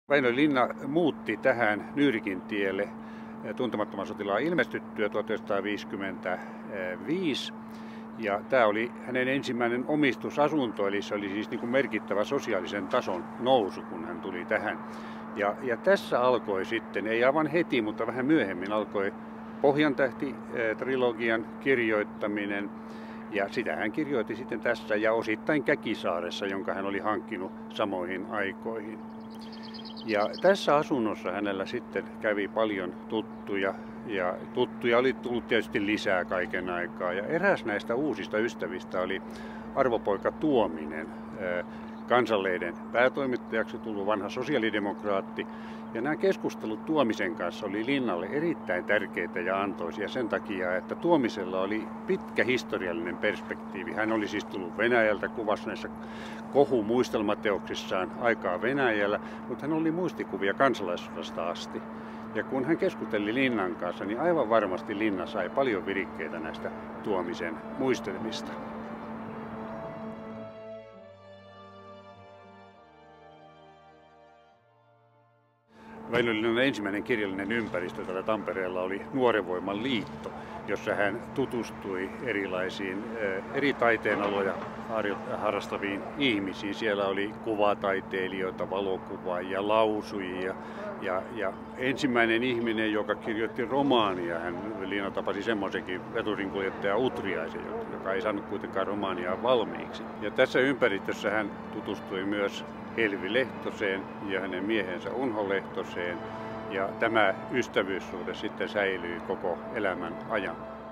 Väinö Linna muutti tähän Nyyrikin tielle Tuntemattoman sotilaan ilmestyttyä 1955. Ja tämä oli hänen ensimmäinen omistusasunto, eli se oli siis niin kuin merkittävä sosiaalisen tason nousu, kun hän tuli tähän. Ja tässä alkoi sitten, ei aivan heti, mutta vähän myöhemmin alkoi Pohjantähti-trilogian kirjoittaminen. Ja sitä hän kirjoitti sitten tässä ja osittain Käkisaaressa, jonka hän oli hankkinut samoihin aikoihin. Ja tässä asunnossa hänellä sitten kävi paljon tuttuja, ja tuttuja oli tullut tietysti lisää kaiken aikaa. Ja eräs näistä uusista ystävistä oli arvopoika Tuominen, Kansanlehden päätoimittajaksi tullut vanha sosiaalidemokraatti. Ja nämä keskustelut Tuomisen kanssa oli Linnalle erittäin tärkeitä ja antoisia sen takia, että Tuomisella oli pitkä historiallinen perspektiivi. Hän oli siis tullut Venäjältä, kuvasi näissä kohumuistelmateoksissaan aikaa Venäjällä, mutta hän oli muistikuvia kansalaisuudesta asti. Ja kun hän keskusteli Linnan kanssa, niin aivan varmasti Linna sai paljon virikkeitä näistä Tuomisen muistelmista. Väinö Linnan ensimmäinen kirjallinen ympäristö täällä Tampereella oli Nuoren Voiman liitto, jossa hän tutustui erilaisiin eri taiteenaloja harrastaviin ihmisiin. Siellä oli kuvataiteilijoita, valokuvaajia, lausujia ja ensimmäinen ihminen, joka kirjoitti romaania, Linna tapasi semmoisenkin veturinkuljettaja Utriaisen, joka ei saanut kuitenkaan romaania valmiiksi. Ja tässä ympäristössä hän tutustui myös Elvi Lehtoseen ja hänen miehensä Unho Lehtoseen, ja tämä ystävyyssuhde sitten säilyi koko elämän ajan.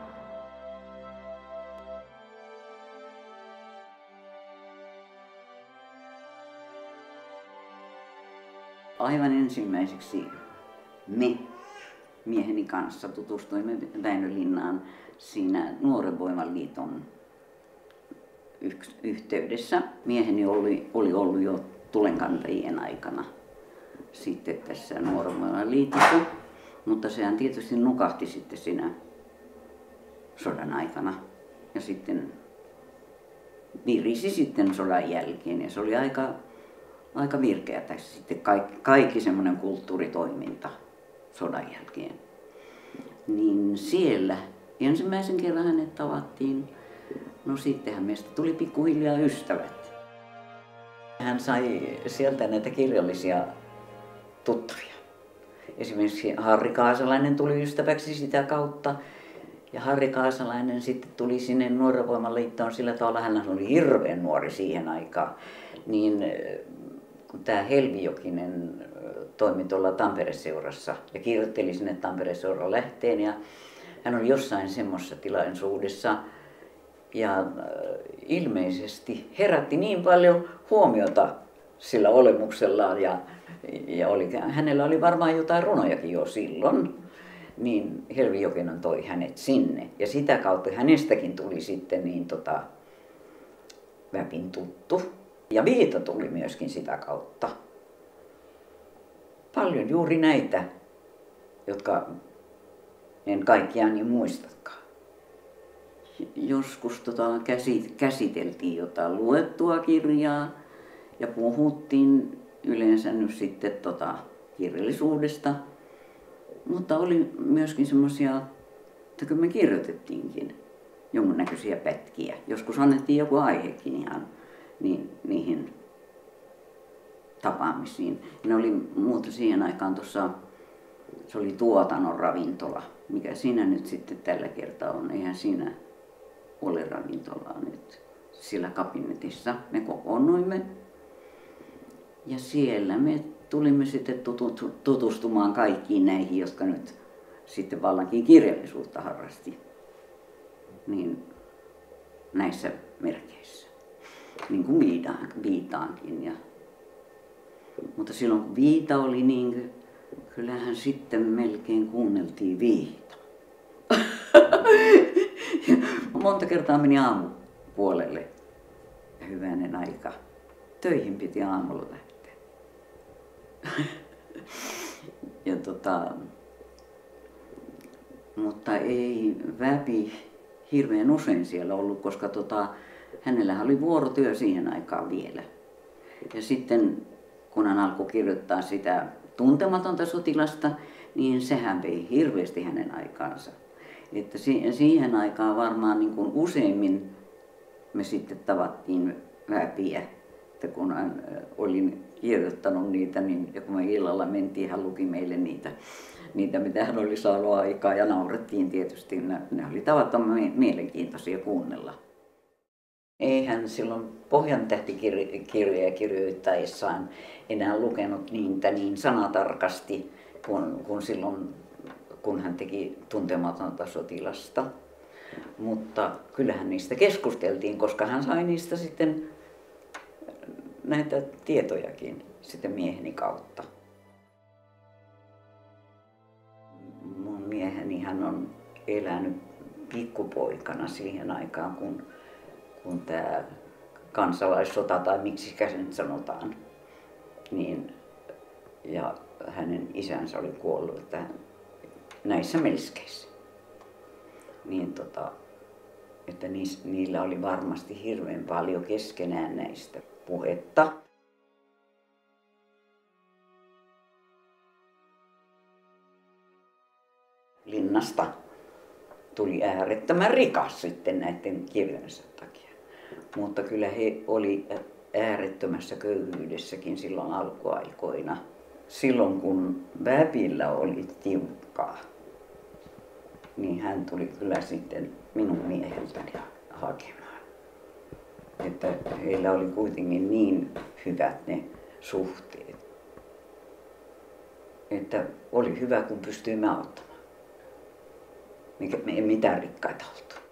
Aivan ensimmäiseksi me mieheni kanssa tutustuimme Väinö Linnaan siinä Nuoren Voiman liiton yhteydessä. Mieheni oli ollut jo tulenkantajien aikana sitten tässä Nuoren Voiman liitossa, mutta sehän tietysti nukahti sitten siinä sodan aikana ja sitten virisi sitten sodan jälkeen ja se oli aika virkeätä sitten kaikki semmoinen kulttuuritoiminta sodan jälkeen. Niin siellä ensimmäisen kerran hänet tavattiin, no sittenhän meistä tuli pikkuhiljaa ystävät. Hän sai sieltä näitä kirjallisia tuttavia. Esimerkiksi Harri Kaasalainen tuli ystäväksi sitä kautta. Ja Harri Kaasalainen sitten tuli sinne Nuoren Voiman liittoon sillä tavalla, hän oli hirveän nuori siihen aikaan. Niin kun tämä Helvi Jokinen toimi tuolla Tampere-seurassa ja kirjoitteli sinne Tampere-seuran lähteen. Ja hän oli jossain semmoisessa tilaisuudessa ja ilmeisesti herätti niin paljon huomiota sillä olemuksellaan ja hänellä oli varmaan jotain runojakin jo silloin, niin Helvi Jokinen toi hänet sinne. Ja sitä kautta hänestäkin tuli sitten väpin tuttu. Ja Viita tuli myöskin sitä kautta. Paljon juuri näitä, jotka en kaikkiaan niin muistakaan. Joskus käsiteltiin jotain luettua kirjaa ja puhuttiin yleensä nyt sitten kirjallisuudesta. Mutta oli myöskin semmoisia, että kyllä me kirjoitettiinkin jonkunnäköisiä pätkiä. Joskus annettiin joku aihekin ihan niihin tapaamisiin. Ja ne oli muuta siihen aikaan se oli Tuotannon ravintola. Mikä siinä nyt sitten tällä kertaa on, eihän siinä ole ravintolaa nyt. Sillä kabinetissa me kokoonnuimme ja siellä me tulimme sitten tutustumaan kaikkiin näihin, jotka nyt sitten vallankin kirjallisuutta harrasti. Niin näissä merkeissä. Niin kuin Viitaankin. Mutta silloin kun Viita oli niin, kyllähän sitten melkein kuunneltiin Viita. Monta kertaa meni aamupuolelle ja hyvänen aika. Töihin piti aamulla lähteä. Ja mutta ei Väpi hirveän usein siellä ollut, koska hänellähän oli vuorotyö siihen aikaan vielä. Ja sitten kun hän alkoi kirjoittaa sitä Tuntematonta sotilasta, niin sehän vei hirveästi hänen aikaansa. Että siihen aikaan varmaan niin kuin useimmin me sitten tavattiin Väpiä. Että kun hän olin kirjoittanut niitä, niin ja kun me illalla mentiin, hän luki meille niitä mitä hän oli saanut aikaa ja naurettiin tietysti. Ne oli tavattoman mielenkiintoisia kuunnella. Ei hän silloin Pohjantähti-kirjoja kirjoittaessaan enää lukenut niitä niin sanatarkasti kuin silloin, kun hän teki Tuntematonta sotilasta. Mutta kyllähän niistä keskusteltiin, koska hän sai niistä sitten näitä tietojakin sitten mieheni kautta. Mun mieheni hän on elänyt pikkupoikana siihen aikaan, kun tämä kansalaissota tai miksi se nyt sanotaan, niin, ja hänen isänsä oli kuollut näissä melskeissä. Niin että niillä oli varmasti hirveän paljon keskenään näistä puhetta. Linnasta tuli äärettömän rikas sitten näiden kirjojensa takia. Mutta kyllä he oli äärettömässä köyhyydessäkin silloin alkuaikoina. Silloin kun Väpillä oli tiukkaa, niin hän tuli kyllä sitten minun mieheltäni hakemaan. Että heillä oli kuitenkin niin hyvät ne suhteet, että oli hyvä kun pystyimme auttamaan. Ei mitään rikkaita oltu.